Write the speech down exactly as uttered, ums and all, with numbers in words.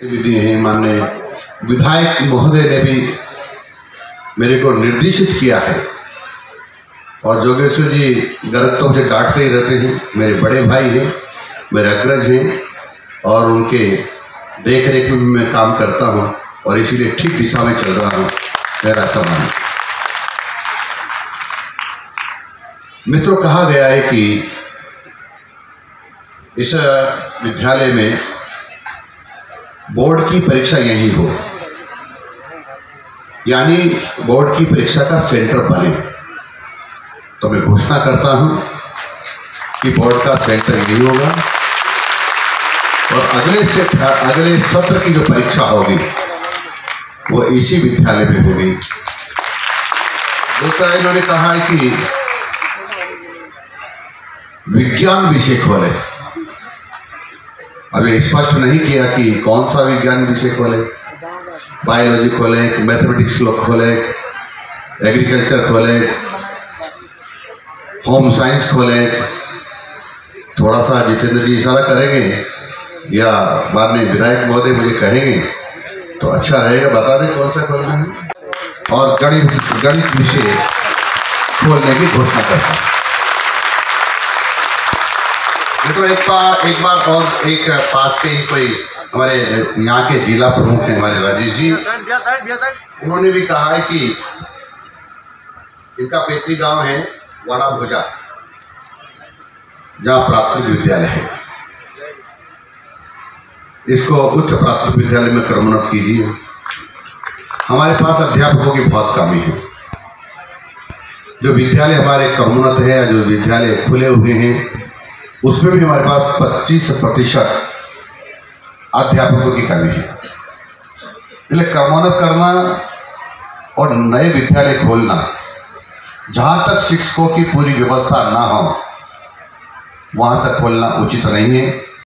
भी हैं, माननीय विधायक महोदय ने भी मेरे को निर्देशित किया है और जोगेश्वर जी गर्ग तो मुझे डांटते ही रहते हैं, मेरे बड़े भाई हैं, मेरे अग्रज हैं और उनके देख रेख में मैं काम करता हूं और इसीलिए ठीक दिशा में चल रहा हूं। मेरा सम्मान मित्रों, कहा गया है कि इस विद्यालय में बोर्ड की परीक्षा यही हो, यानी बोर्ड की परीक्षा का सेंटर बने। तो मैं घोषणा करता हूं कि बोर्ड का सेंटर यही होगा और अगले से अगले सत्र की जो परीक्षा होगी वो इसी विद्यालय में होगी। दूसरा इन्होंने कहा है कि विज्ञान विषय खोले। अभी स्पष्ट नहीं किया कि कौन सा विज्ञान विषय खोले, बायोलॉजी खोले, मैथमेटिक्स खोले, एग्रीकल्चर खोले, होम साइंस खोले। थोड़ा सा जितेंद्र जी इशारा करेंगे या माननीय विधायक महोदय मुझे कहेंगे तो अच्छा रहेगा, बता दें कौन सा खोलना है। और गणित गणित विषय खोलने की घोषणा करता हूँ। तो एक बार एक बार और एक पास के ही कोई हमारे यहाँ के जिला प्रमुख हैं हमारे राजेश जी, उन्होंने भी कहा है कि इनका पेटली गांव है वाड़ा भुजा, जहाँ प्राथमिक विद्यालय है, इसको उच्च प्राथमिक विद्यालय में क्रमोन्नत कीजिए। हमारे पास अध्यापकों की बहुत कमी है। जो विद्यालय हमारे क्रमोन्नत है या जो विद्यालय खुले हुए हैं उसमें भी हमारे पास पच्चीस प्रतिशत अध्यापकों की कमी है। इसलिए क्रमोन्नत करना और नए विद्यालय खोलना, जहाँ तक शिक्षकों की पूरी व्यवस्था ना हो वहाँ तक खोलना उचित नहीं है।